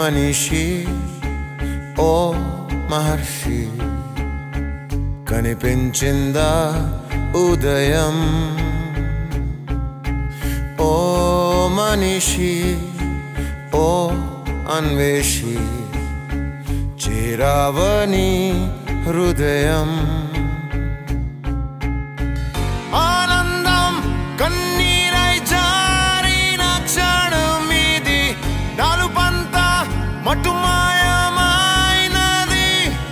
మనిషి ఓ మహర్షి కనిపించిందా ఉదయం ఓ మనిషి ఓ అన్వేషి చేరావని హృదయం ఆనందం కన్నీరై జారిన క్షణమిది నాలుపంతా మటుమాయమైనది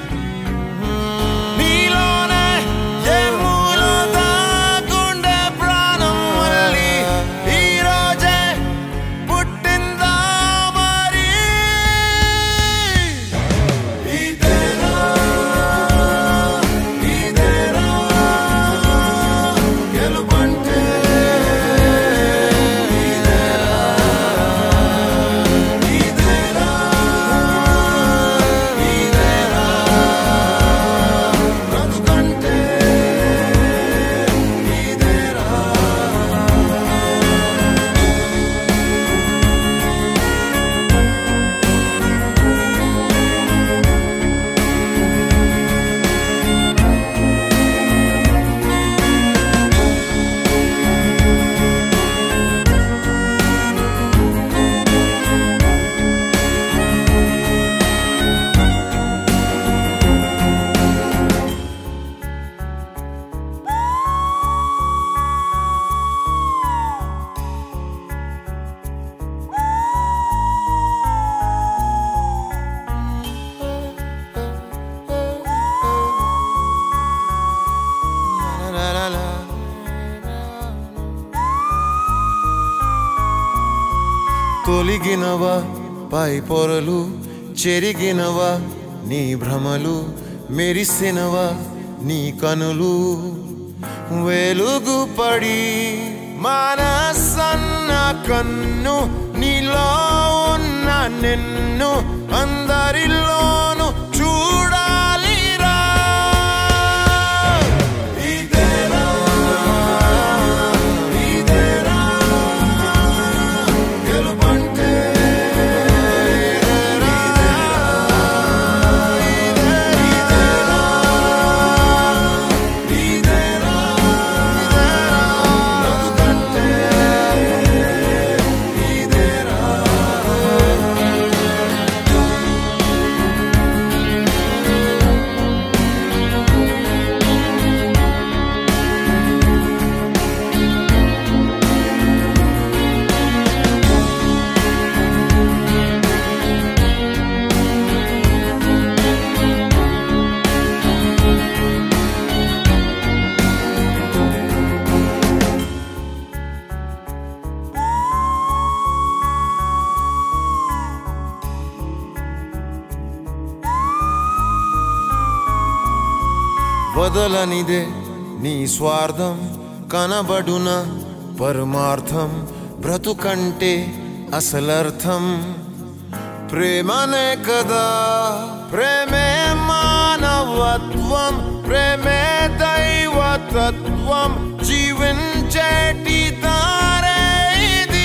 నీలోనే ఏ మూల దాగుండే ప్రాణం మళ్ళీ ఈ రోజే పుట్టిందా మరి ఇదేరా గెలుపంటే తొలిగినవా పై పొరలు చెరిగినవా నీ భ్రమలు మెరిసినవా నీ కనులు వెలుగు పడి మనసన్న కన్ను నీలో ఉన్న నిన్ను అందరిలోను చూడాలిరా వదలనిదే నీ స్వార్థం కనబడున పరమార్థం బ్రతుకంటే అసలర్థం ప్రేమనే కదా ప్రేమే మానవత్వం ప్రేమే దైవతత్వం జీవించేటి తారే ఇది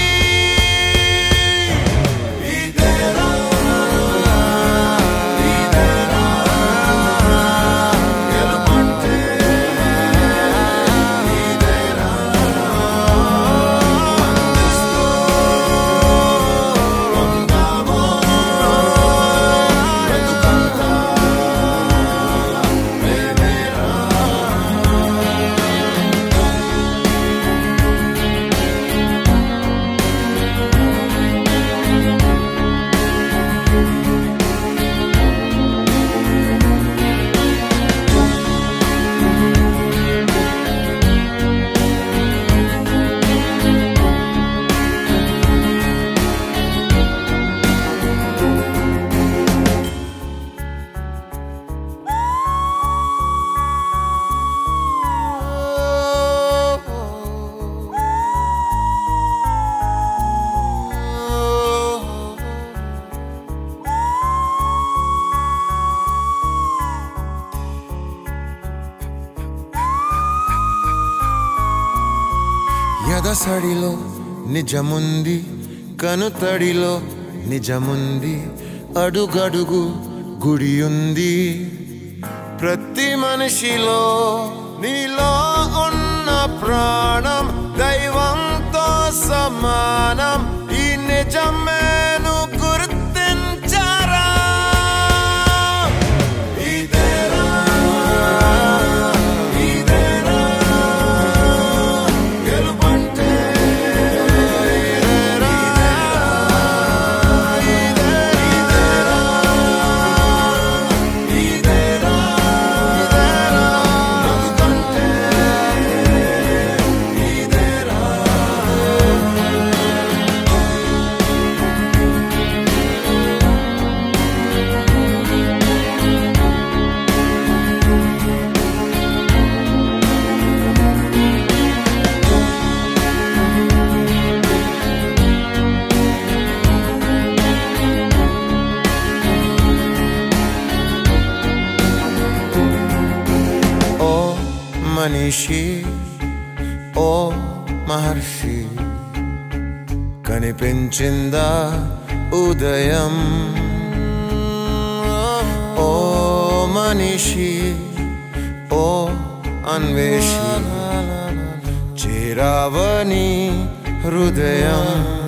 ఎదసడిలో నిజముంది కనుతడిలో నిజముంది అడుగడుగు గుడి ఉంది. ప్రతి మనిషిలో నీలో ఉన్న ప్రాణం దైవంతో సమానం. ఈ నిజమేను గుర్తించరా. ఇదేరా ఇదేరా గెలుపంటే. ఇదేరా ఇదేరా ఇదేరా ఇదేరా బతుకంటే. ఇదేరా ఓ మనిషి ఓ మహర్షి కనిపించిందా ఉదయం. ఓ మనిషి ఓ అన్వేషి చేరావని హృదయం.